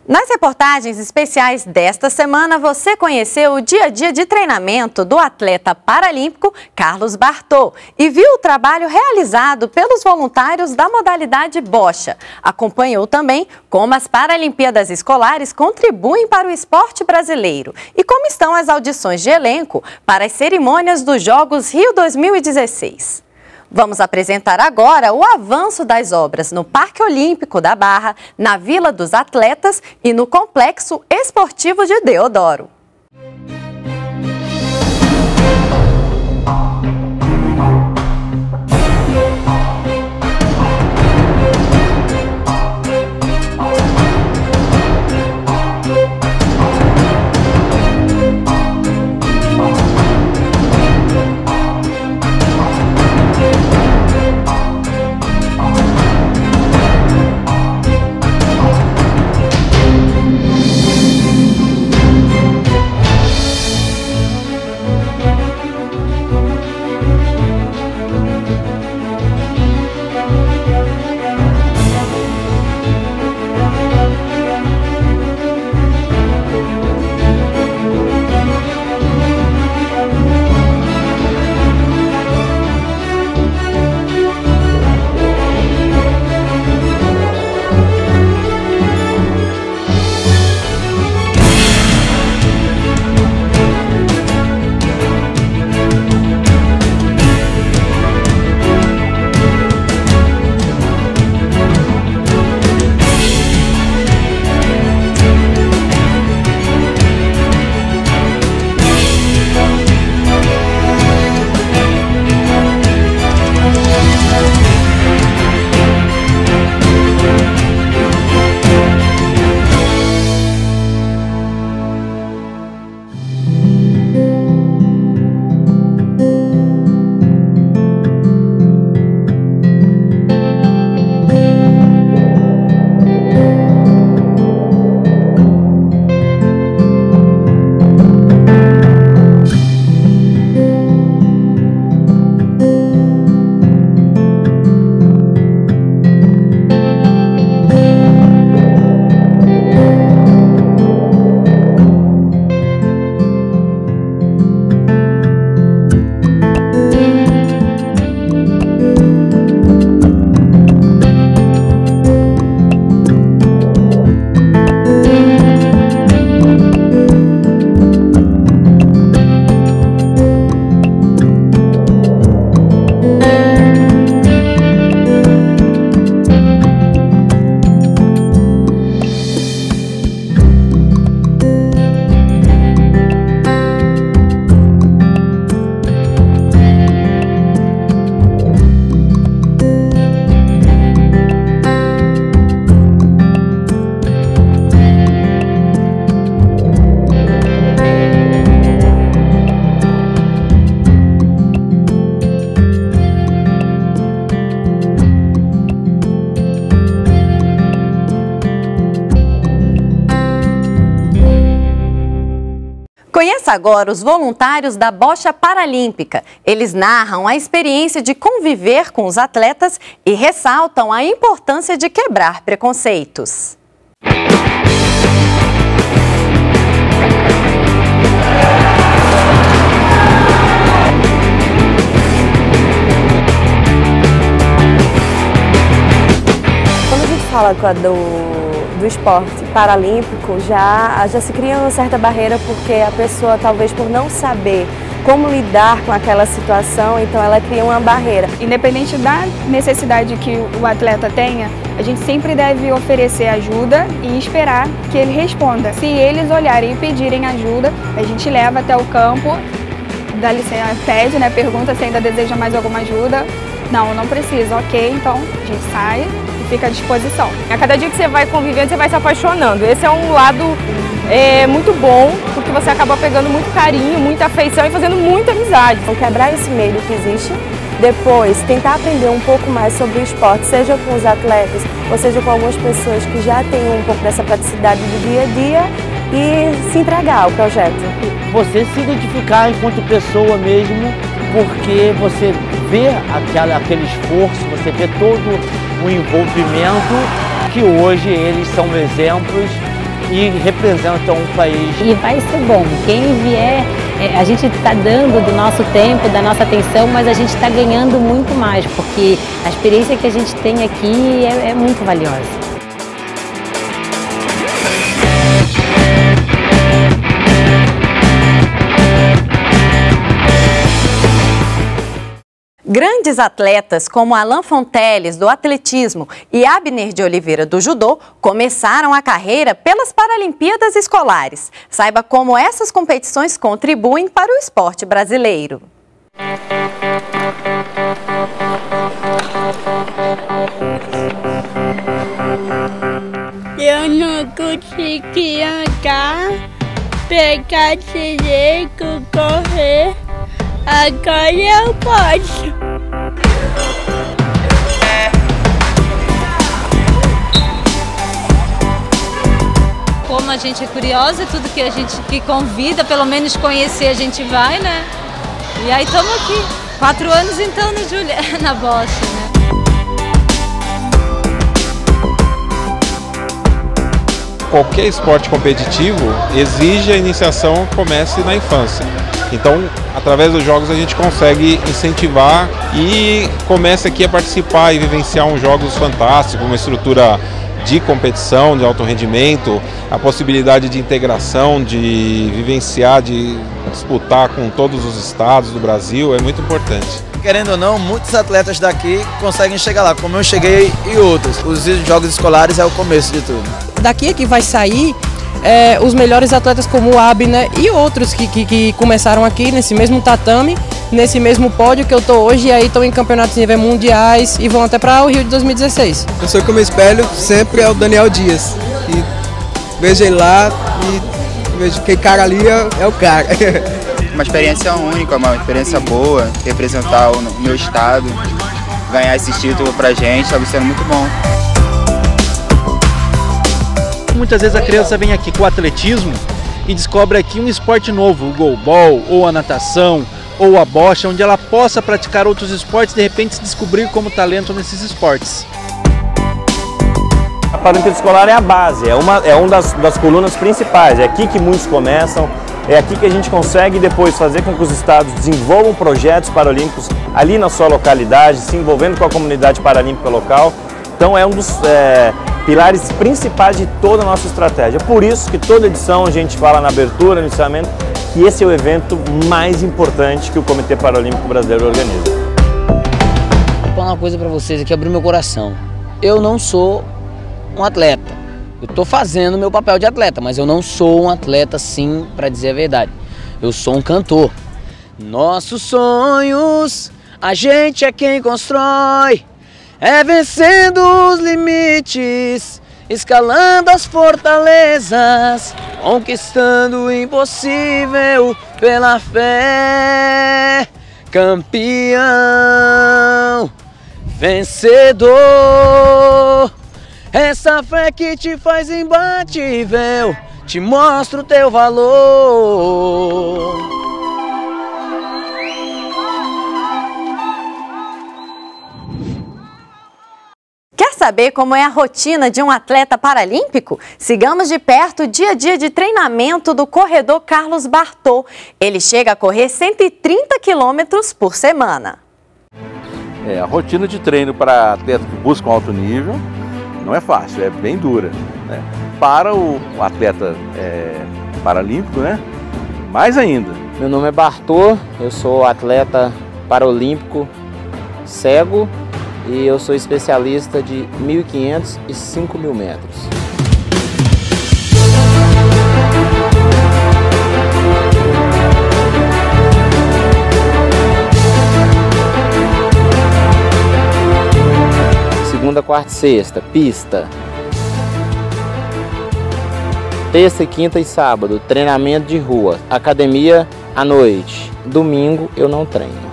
Nas reportagens especiais desta semana, você conheceu o dia a dia de treinamento do atleta paralímpico Carlos Bartô e viu o trabalho realizado pelos voluntários da modalidade bocha. Acompanhou também como as Paralimpíadas Escolares contribuem para o esporte brasileiro e como estão as audições de elenco para as cerimônias dos Jogos Rio 2016. Vamos apresentar agora o avanço das obras no Parque Olímpico da Barra, na Vila dos Atletas e no Complexo Esportivo de Deodoro. Conheça agora os voluntários da bocha paralímpica. Eles narram a experiência de conviver com os atletas e ressaltam a importância de quebrar preconceitos. Quando a gente fala do esporte paralímpico, já se cria uma certa barreira, porque a pessoa, talvez por não saber como lidar com aquela situação, então ela cria uma barreira. Independente da necessidade que o atleta tenha, a gente sempre deve oferecer ajuda e esperar que ele responda. Se eles olharem e pedirem ajuda, a gente leva até o campo, dá licença, pede, né, pergunta se ainda deseja mais alguma ajuda. Não precisa, ok, então a gente sai e fica à disposição. A cada dia que você vai convivendo, você vai se apaixonando. Esse é um lado muito bom, porque você acaba pegando muito carinho, muita afeição e fazendo muita amizade. Então, quebrar esse medo que existe, depois tentar aprender um pouco mais sobre o esporte, seja com os atletas, ou seja com algumas pessoas que já têm um pouco dessa praticidade do dia a dia e se entregar ao projeto. Você se identificar enquanto pessoa mesmo, porque você vê aquele esforço, você vê todo o envolvimento, que hoje eles são exemplos e representam um país. E vai ser bom. Quem vier, a gente está dando do nosso tempo, da nossa atenção, mas a gente está ganhando muito mais, porque a experiência que a gente tem aqui é muito valiosa. Grandes atletas como Alan Fonteles, do atletismo, e Abner de Oliveira, do judô, começaram a carreira pelas Paralimpíadas Escolares. Saiba como essas competições contribuem para o esporte brasileiro. Eu não consegui andar, pegar direito, correr. Agora eu posso. Como a gente é curiosa, tudo que a gente que convida, pelo menos conhecer, a gente vai, né? E aí estamos aqui, 4 anos então na Bosch, né? Qualquer esporte competitivo exige a iniciação que comece na infância. Então, através dos jogos a gente consegue incentivar e começa aqui a participar e vivenciar uns jogos fantásticos, uma estrutura de competição, de alto rendimento, a possibilidade de integração, de vivenciar, de disputar com todos os estados do Brasil é muito importante. Querendo ou não, muitos atletas daqui conseguem chegar lá, como eu cheguei e outros. Os jogos escolares é o começo de tudo. Daqui é que vai sair os melhores atletas como o Abner e outros que começaram aqui nesse mesmo tatame, nesse mesmo pódio que eu tô hoje, e aí estão em campeonatos de nível mundiais e vão até para o Rio de 2016. Eu sou que eu me espelho sempre é o Daniel Dias. E vejo ele lá e vejo que cara ali é o cara. Uma experiência única, uma experiência boa, representar o meu estado, ganhar esse título pra gente, está sendo muito bom. Muitas vezes a criança vem aqui com o atletismo e descobre aqui um esporte novo, o goalball, ou a natação, ou a bocha, onde ela possa praticar outros esportes e de repente se descobrir como talento nesses esportes. A Paralimpíada Escolar é a base, é uma das colunas principais, é aqui que muitos começam, é aqui que a gente consegue depois fazer com que os estados desenvolvam projetos paralímpicos ali na sua localidade, se envolvendo com a comunidade paralímpica local. Então é um dos pilares principais de toda a nossa estratégia. Por isso que toda edição a gente fala na abertura, no encerramento, que esse é o evento mais importante que o Comitê Paralímpico Brasileiro organiza. Vou falar uma coisa para vocês aqui, abrir meu coração. Eu não sou um atleta. Eu estou fazendo meu papel de atleta, mas eu não sou um atleta, sim, para dizer a verdade. Eu sou um cantor. Nossos sonhos, a gente é quem constrói. É vencendo os limites, escalando as fortalezas, conquistando o impossível pela fé. Campeão, vencedor, essa fé que te faz imbatível, te mostra o teu valor. Quer saber como é a rotina de um atleta paralímpico? Sigamos de perto o dia a dia de treinamento do corredor Carlos Bartô. Ele chega a correr 130 quilômetros por semana. A rotina de treino para atletas que buscam alto nível não é fácil, é bem dura, né? Para o atleta paralímpico, né? Mais ainda. Meu nome é Bartô, eu sou atleta paralímpico cego. E eu sou especialista de 1.500 e 5.000 metros. Segunda, quarta e sexta, pista. Terça, quinta e sábado, treinamento de rua. Academia à noite. Domingo eu não treino.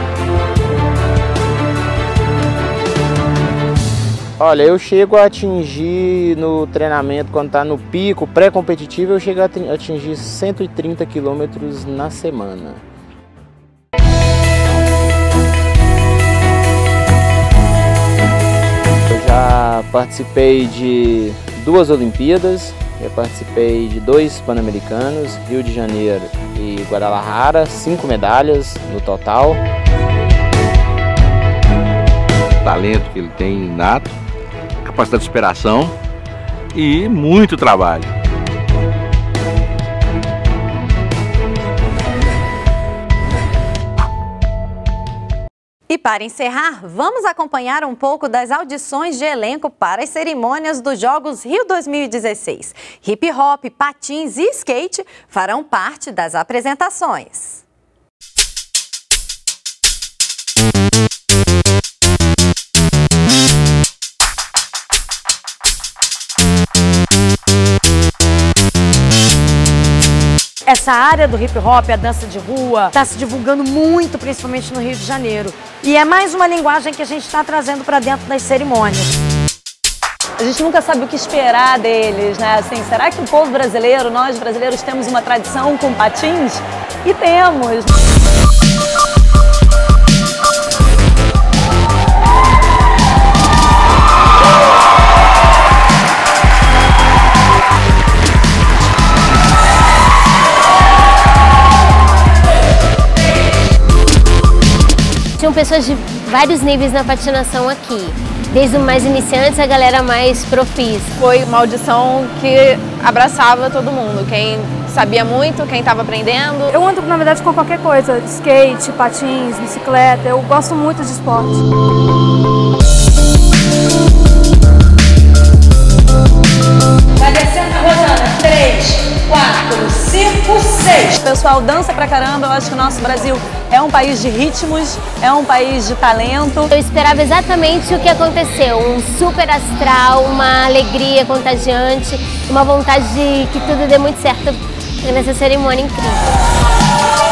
Olha, eu chego a atingir no treinamento, quando está no pico pré-competitivo, eu chego a atingir 130 quilômetros na semana. Eu já participei de 2 Olimpíadas, Eu participei de 2 Pan-Americanos, Rio de Janeiro e Guadalajara, 5 medalhas no total. O talento que ele tem inato, capacidade de superação e muito trabalho. E para encerrar, vamos acompanhar um pouco das audições de elenco para as cerimônias dos Jogos Rio 2016. Hip hop, patins e skate farão parte das apresentações. Essa área do hip hop, a dança de rua, está se divulgando muito, principalmente no Rio de Janeiro. E é mais uma linguagem que a gente está trazendo para dentro das cerimônias. A gente nunca sabe o que esperar deles, né? Assim, será que o povo brasileiro, nós brasileiros, temos uma tradição com patins? E temos! Tinham pessoas de vários níveis na patinação aqui, desde o mais iniciantes a galera mais profissa. Foi uma audição que abraçava todo mundo, quem sabia muito, quem estava aprendendo. Eu ando, na verdade, com qualquer coisa, skate, patins, bicicleta, eu gosto muito de esporte. Vai descendo, Rosana. 3, 4, 5, 6. O pessoal dança pra caramba, eu acho que o nosso Brasil é um país de ritmos, é um país de talento. Eu esperava exatamente o que aconteceu, um super astral, uma alegria contagiante, uma vontade de que tudo dê muito certo nessa cerimônia incrível.